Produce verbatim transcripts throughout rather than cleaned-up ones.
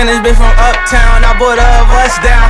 And this bitch from Uptown, I bought a bus down.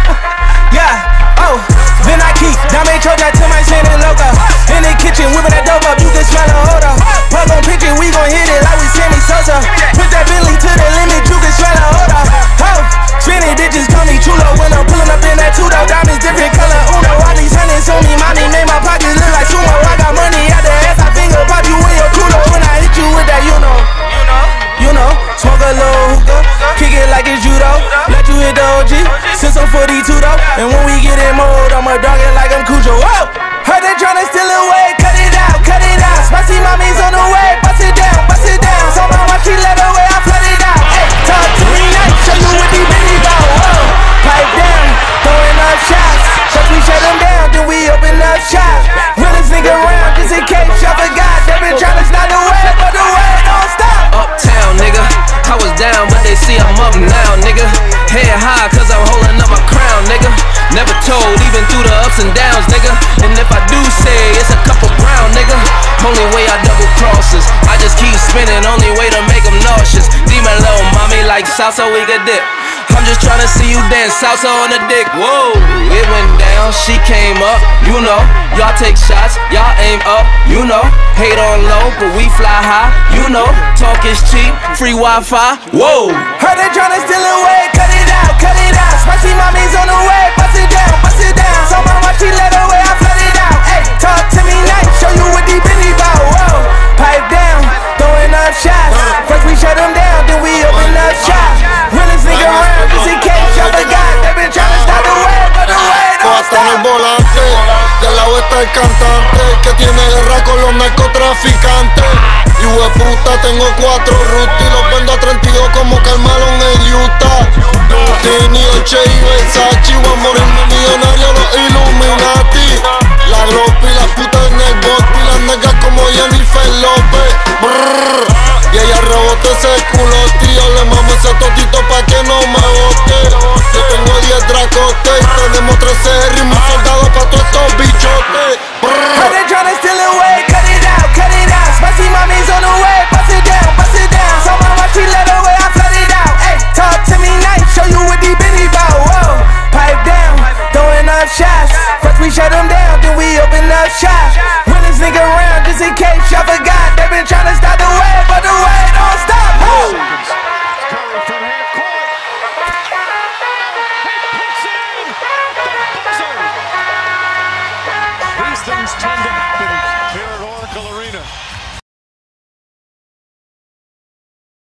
Yeah, oh, then I keep Dame Troja to my Santa Loca. In the kitchen, whipping that dope up, you can smell a odor. Plug on picture, we gon' hit it like we Sammy Sosa. Put that Bentley to the limit, you can smell a odor. Oh, spinning bitches call me chulo when I'm pulling up in that two-door. Diamonds different color, Uno. All these hundreds on me, money made my pockets look like sumo. I got money out the ass, I finger pop you in your culo. When I hit you with that, you know, you know, smoke a little hookah, kick it like it's judo. Let you hit the O G, since I'm forty-two though. And when we get in mode, I'ma dog it like I'm Cujo. Whoa, heard they tryna steal away, cut it out, cut it out. Spicy mommy's on the way, bust it down, bust it down. So my watch, she let away, I flood it out. Hey, talk to me nice, show you what these bitches go. Whoa, pipe down, throwing up shots. First we shut them down, then we open up shop. Realest nigga around, just in case y'all forgot. They been tryna stop the way, but the way don't stop. Uptown, nigga, I was down, but they see I'm up now, nigga. Head high, cause I'm holding up my crown, nigga. Never told, even through the ups and downs, nigga. And if I do say, it's a couple brown, nigga. Only way I double crosses, I just keep spinning, only way to make them nauseous. Demon low, mommy like salsa, we could dip. I'm just tryna see you dance, salsa on the dick. Whoa, it went down, she came up, you know. Y'all take shots, y'all aim up, you know. Hate on low, but we fly high, you know. Talk is cheap, free Wi-Fi, whoa. Heard they tryna steal away, cut it out, cut it out. Spicy mommy's on the way, bust it down, bust it down. So my watch, she let away, I flood it out. Hey, talk to me nice, show you what these bitches bout. Whoa, pipe down, throwing up shots. First we shut them down, then we open up shop. Realest nigga around, just in case y'all forgot. They been tryna stop the way, but the way don't stop. En el volante, y al lado está el cantante que tiene guerra con los narcotraficantes. Y hueputa, tengo cuatro rutas y los vendo a treinta y dos como Carmelo en el Utah. Tini, Dolce y Versace, voy a morirme millonario, los Illuminati. La glopa y la puta en el bote y las nalgas como Jennifer López. Brrr. Y ella rebota ese culo, tío, le mamo ese totito pa' que no me bote. Yo tengo diez dracotes y tenemos trece ritmos soldados pa' todos estos bichotes. Heard they tryna steal away, cut it out, cut it out. Spicy mommy's on the way, bust it down, bust it down. So my watch, she let away, I flood it out. Hey, talk to me nice, show you what these bitches bout. Whoa, pipe down, throwing up shots. First we shut them down, then we open up shop. Realest nigga around, just in case y'all forgot. They been tryna stop the way, but the way don't stop. Whoa. These things tend to happen.